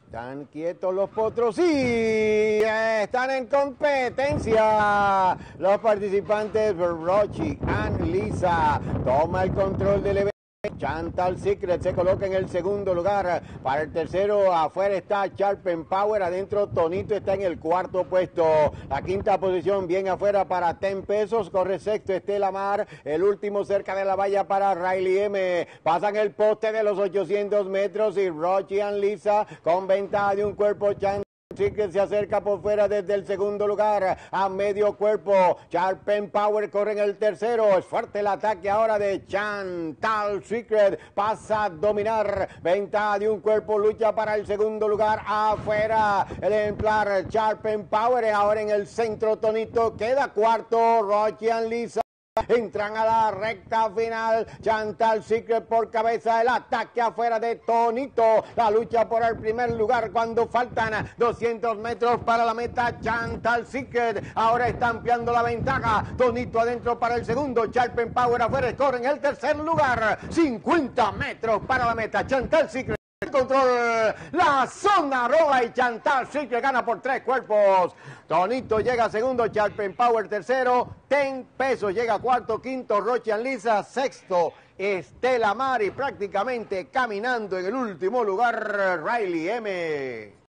Están quietos los potros y están en competencia. Los participantes Rochi and Lisa toma el control del evento. Chantal Secret se coloca en el segundo lugar. Para el tercero, afuera está Sharp Power. Adentro, Tonito está en el cuarto puesto. La quinta posición, bien afuera para 10 pesos. Corre sexto, Estela Mar. El último cerca de la valla para Riley M. Pasan el poste de los 800 metros y Rochi and Lisa con ventaja de un cuerpo. Chantal Secret se acerca por fuera desde el segundo lugar a medio cuerpo. Sharp Power corre en el tercero. Es fuerte el ataque ahora de Chantal Secret. Pasa a dominar. Ventaja de un cuerpo. Lucha para el segundo lugar. Afuera el ejemplar Sharp Power. Ahora en el centro Tonito. Queda cuarto Rochi and Lisa. Entran a la recta final. Chantal Secret por cabeza. El ataque afuera de Tonito. La lucha por el primer lugar cuando faltan 200 metros para la meta. Chantal Secret ahora está ampliando la ventaja. Tonito adentro para el segundo. Sharp Power afuera. Corre en el tercer lugar. 50 metros para la meta. Chantal Secret. Control, la zona roja y Chantal Secret gana por 3 cuerpos. Tonito llega segundo, Sharp Power tercero, 10 pesos llega cuarto, quinto Rochi and Lisa, sexto Estela Mar y prácticamente caminando en el último lugar Riley M.